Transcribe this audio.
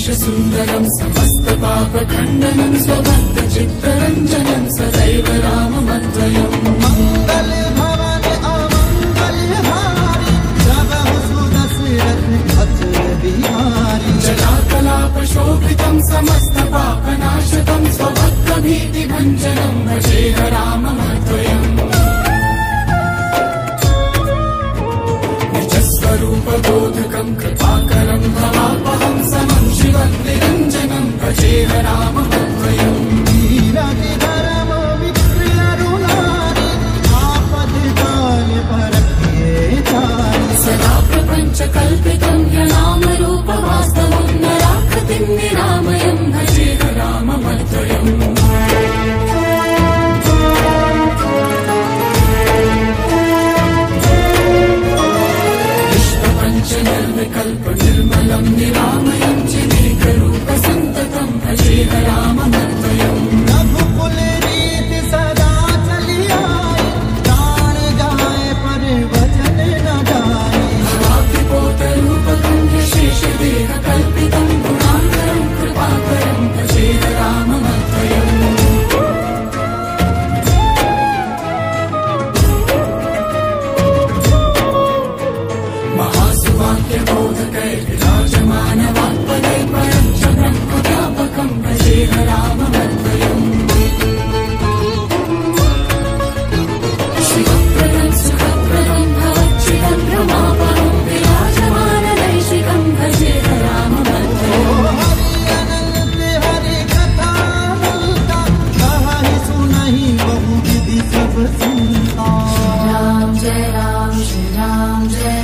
सुन्दरं समस्तपापखण्डनं स्वभक्तचित्तरञ्जनं सदैव राममद्वयम् मंगल भवन अमंगलहारी जगः सुदशरथ अचल बिहारी जलाकलापशोभितं समस्तपापनाशकं स्वभक्तभीतिभञ्जनं भजेह राममद्वयम् निजस्वरूपबोधकं कृपाकरं भवापहं समं शिवं निरञ्जनं भजेह राममद्वयम् धर्म विप्रियरुणारी आपदकाल परख्येतारी सदा प्रपञ्चकल्पितं ह्यनामरूपवास्तवं नराकृतिं निरामयं भजेह राममद्वयम् निर्विकल्प निर्मलं निरामयं चिदेकरूपसन्ततं भजेह राममद्वयम् रघुकुल रीति सदा चली आई प्राण जाए पर वचन न जाए भवाप्तिपोतरूपकं यशेषदेहकल्पितं गुणाकरं कृपाकरं भजेह राममद्वयम् महासुवाक्यबोधकैर्विराजमानवाक्पदे परं च ब्रह्मव्यापकं भजेह राममद्वयम् शिवप्रदं सुखप्रदं भवच्चिदं रमापरं विराजमानदैशिकं भजेह राममद्वयम् हरि अनंत हरि कथा अनंता कहि सुनहि बहु विधि सब सुनता राम जय राम श्री राम जय